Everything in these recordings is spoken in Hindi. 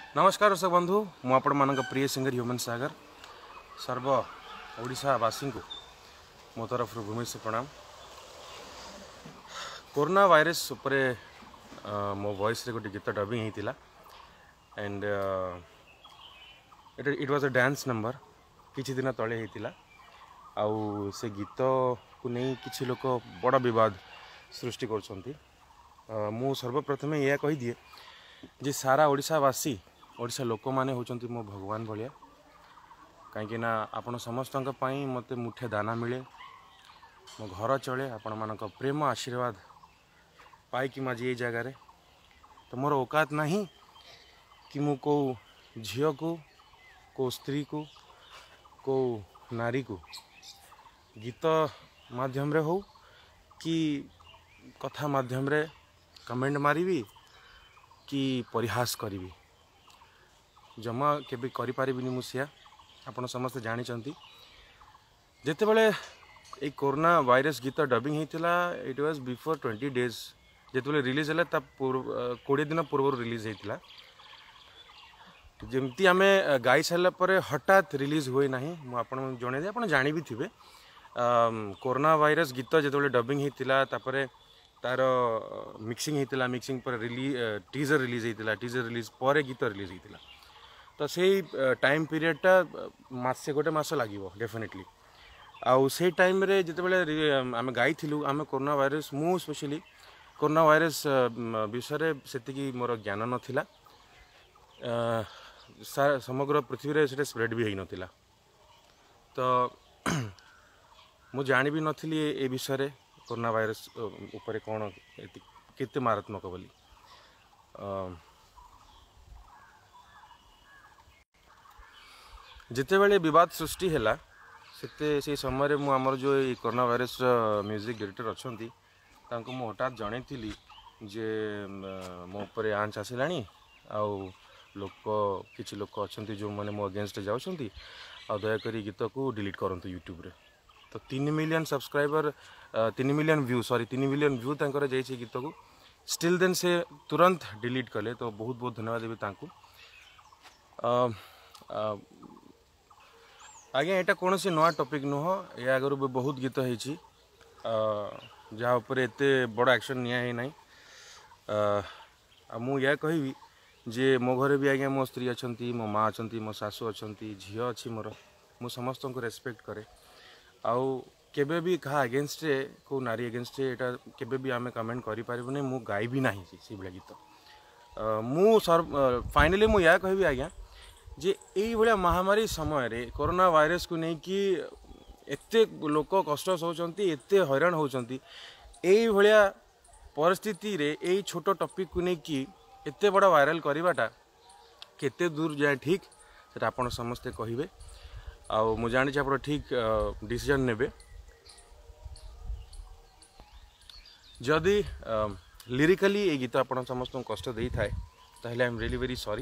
नमस्कार दर्शक बंधु मु आपण मान प्रिय सिंगर ह्यूमन सागर सर्व ओडिशावासी को मो तरफ भूमिष्ठ प्रणाम। कोरोना वायरस उपरे मो वॉइस रे गोटे गीत डबिंग होता and it was a dance number किछि दिन तले होता आउ से गीत को नहीं किछि लोक बड़ विवाद सृष्टि करछंती। मु सर्वप्रथमे यह कही दिए जे सारा ओडिशावासी ओडिशा लोक माने होचंती मो भगवान भलिया कहीं ना आपण समस्त मते मुठे दाना मिले मो घर चले आपण मानक प्रेम आशीर्वाद पाई माजी ये जगार तो मोर औकात नहीं कि मु को झील को स्त्री को नारी को गीत माध्यम रे हो कि कथा माध्यम रे कमेंट मारिबी कि परिहास करी जमा केबे करि पारिबिनी मुसिया आपण समस्त जानी चंती जेते बेले ए कोरोना वायरस गीत डबिंग हेतिला इट वाज बिफोर 20 डेज जेते बेले रिलीज हला ता 20 दिन पूर्व रिलीज हेतिला जेमती आमे गाई साला परे हठात रिलीज होई नाही मु आपण जणे दे आपण जानि भी थिबे कोरोना वायरस गीत जेते बेले डबिंग हेतिला तापरे तार मिक्सिंग हेतिला मिक्सिंग पर टीजर रिलीज हेतिला टीजर रिलीज पर गीत रिलीज हेतिला तो से टाइम पीरियडटा मासे गोटे मास लागिवो डेफिनेटली आउ से टाइम रे जते बेले आमे गाई थिलु आमे कोरोना वायरस मु स्पेशली कोरोना वायरस विषय सेतिकी मोर ज्ञान नथिला समग्र पृथ्वी रे सेटा स्प्रेड भी हेई नथिला तो मु जानि भी नथिली ए विषय कोरोना वायरस ऊपर कौन केते मारात्मक बोली जिते बेले विवाद सृष्टि हैला से समय मु आमर जो कोरोना वायरस म्यूजिक डायरेक्टर अच्छी तांको मु हठात जणै थिली जे मो ऊपर आंच आसिलानी आउ लोक किछि लोक अच्छी जो मैंने मो अगेंस्ट जाउछंती आ दयाकरी गीत को डिलीट करंतु यूट्यूब रे तो 3 million subscriber 3 million view 3 million view तांकर जाइछि गीत को स्टिल देन से तुरंत डिलीट कले तो बहुत बहुत धन्यवाद देबी तांको आज्ञा यहाँ कौन सी नुआ टॉपिक नुह या आगर भी बहुत गीत होती जहाँ उपर एत बड़ एक्शन निया ना मुझे कहबी जे मो घरे भी आज्ञा मो स्त्री अच्छा मो माँ अच्छा मो सासू अच्छा झील अच्छी मोर मु समस्त को रेस्पेक्ट करे आउ केबे भी कहा अगेंस्ट को नारी अगेंस्ट एटा केबे भी आमे कमेंट करि पारिबुनी मु गाइबी नाही से भले गीत मु फाइनली मु या कहबी आज्ञा जे यही भाया महामारी समय रे कोरोना वायरस को नहीं कि एते लोक कष्ट होचंती एते हैरान होचंती यही भाया परिस्थिति रे यही छोट टॉपिक को नहीं कि एते बड़ा वायरल करवाटा केते दूर जाए ठीक से आपण समस्ते कहिबे आ मु जानि छ आपण ठीक डिसीजन नेबे जदि लिरिकली ये गीत आपण समस्त कष्ट देई थाए ताहले I am really very sorry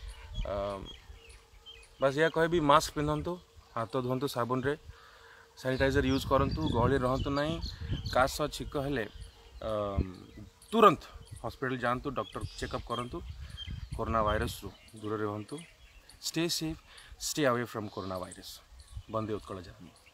बस यह कह भी मास्क पिंधतु हाथ धोतु साबुन रे सैनिटाइजर यूज करंतु गहली रहतु नहीं काश छिक हेले तुरंत हॉस्पिटल जातु डॉक्टर चेकअप करंतु कोरोना वायरस रु दूर रहतु stay safe stay away from corona virus बंदे उत्कल जानी।